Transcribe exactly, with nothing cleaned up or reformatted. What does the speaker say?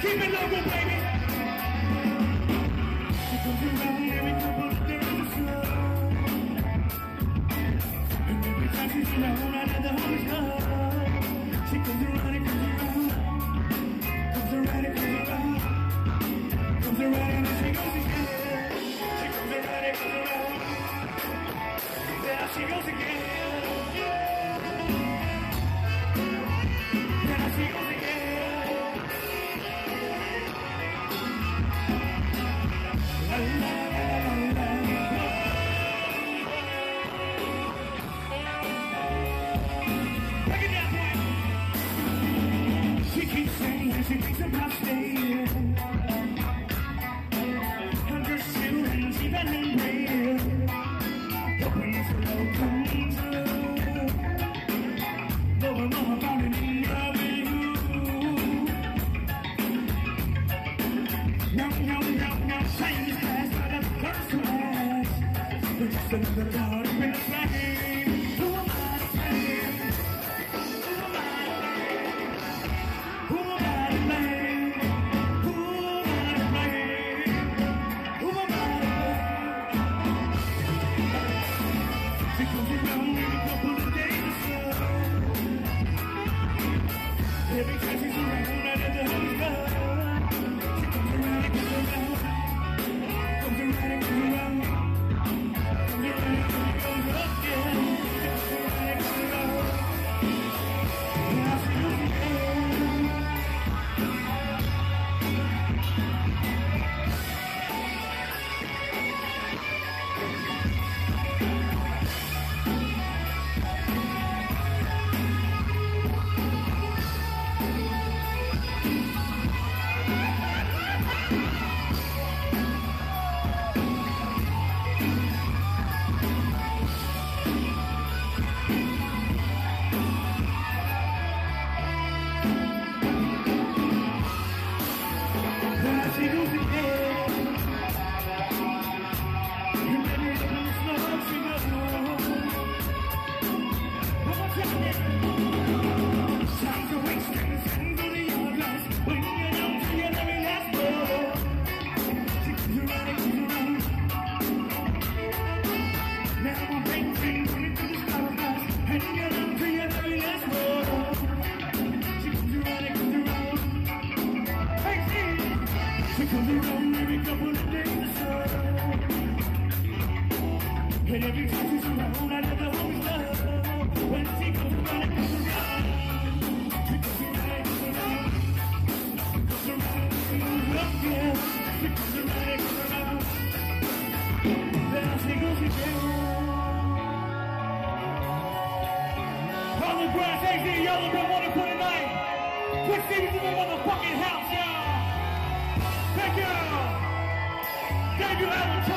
Keep it local, baby. She comes around every couple of days or so. And every time she's around, I let the homies know. She comes around and comes around. Comes around and comes around. Comes around and then she goes again. She comes around and comes around. There she goes again. There she goes again. La, la, la, la, la. Break it down, boy. She keeps saying she thinks about staying. Under children, she been in prayer. Hoping for love comes through. Though I'm all about it in love with you. No, no, no, no, time is past, but the first class. There's just another card in the flame. Who am I to blame? Who am I to blame? Who am I to blame? Who am I to blame? Who am I to blame? She comes around every couple of days or so. Every time she's around, I let the homies go. She comes around and comes around. Comes around and comes around. Comes around and goes up, yeah. Comes around and comes around. Now she goes again. Now she goes again. You let me know the smoke she goes. One more time, yeah. Time's a waste and it's time for the hourglass. When you don't forget every last word. She comes around and comes around. Now I'm painting, running through the hourglass. And you don't forget every last word. She comes around and comes around. Hey, see? She comes around every couple of days or so. And every time she's around, I let the homies know. When she comes around and comes around. She comes around and comes around. Comes around and goes up, yeah. She comes around and comes around. There she goes again. All the grass, A Z, y'all have been wonderful tonight. Quick Stevens in the motherfucking house, y'all. Thank you. Thank you, Alan.